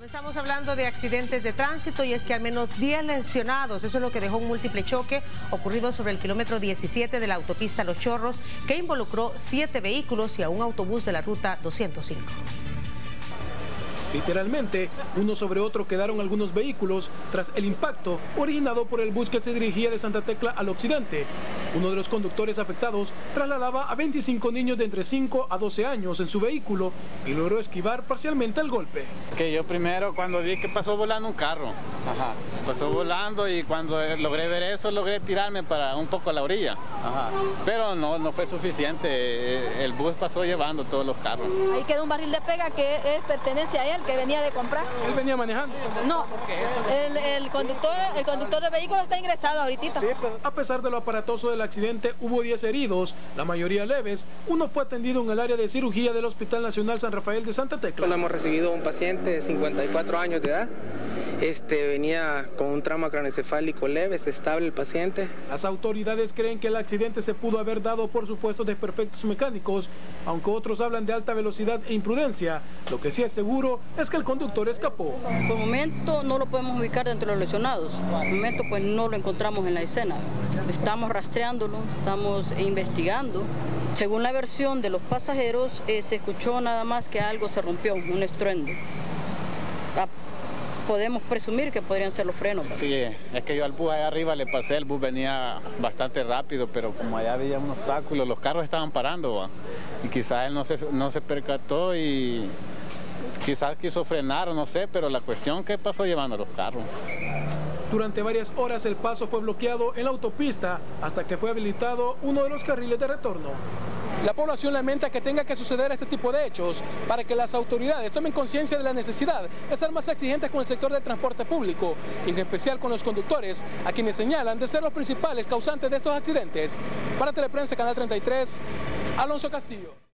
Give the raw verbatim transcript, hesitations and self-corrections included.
Comenzamos hablando de accidentes de tránsito y es que al menos diez lesionados, eso es lo que dejó un múltiple choque ocurrido sobre el kilómetro diecisiete de la autopista Los Chorros, que involucró siete vehículos y a un autobús de la ruta doscientos cinco. Literalmente, uno sobre otro quedaron algunos vehículos tras el impacto originado por el bus que se dirigía de Santa Tecla al occidente. Uno de los conductores afectados trasladaba a veinticinco niños de entre cinco a doce años en su vehículo y logró esquivar parcialmente el golpe. Que yo primero cuando vi que pasó volando un carro, Ajá. pasó volando y cuando logré ver eso logré tirarme para un poco a la orilla, Ajá. pero no, no fue suficiente, el bus pasó llevando todos los carros. Ahí quedó un barril de pega que es, pertenece a él, que venía de comprar. ¿Él venía manejando? No, el, el, conductor, el conductor del vehículo está ingresado ahorita. Sí, pero... A pesar de lo aparatoso del accidente, hubo diez heridos, la mayoría leves. Uno fue atendido en el área de cirugía del Hospital Nacional San Rafael de Santa Tecla. Hemos recibido un paciente de cincuenta y cuatro años de edad. Este venía con un trauma craneoencefálico leve, está estable el paciente. Las autoridades creen que el accidente se pudo haber dado por supuestos desperfectos mecánicos, aunque otros hablan de alta velocidad e imprudencia. Lo que sí es seguro es que el conductor escapó. Por el momento no lo podemos ubicar dentro de los lesionados. Por el momento pues no lo encontramos en la escena. Estamos rastreándolo, estamos investigando. Según la versión de los pasajeros, eh, se escuchó nada más que algo se rompió, un estruendo. Ah, podemos presumir que podrían ser los frenos. Sí, es que yo al bus allá arriba le pasé, el bus venía bastante rápido, pero como allá había un obstáculo, los carros estaban parando, ¿va? Y quizás él no se, no se percató y quizás quiso frenar o no sé, pero la cuestión que pasó llevando los carros. Durante varias horas el paso fue bloqueado en la autopista hasta que fue habilitado uno de los carriles de retorno. La población lamenta que tenga que suceder este tipo de hechos para que las autoridades tomen conciencia de la necesidad de ser más exigentes con el sector del transporte público, y en especial con los conductores, a quienes señalan de ser los principales causantes de estos accidentes. Para Teleprensa, Canal treinta y tres, Alonso Castillo.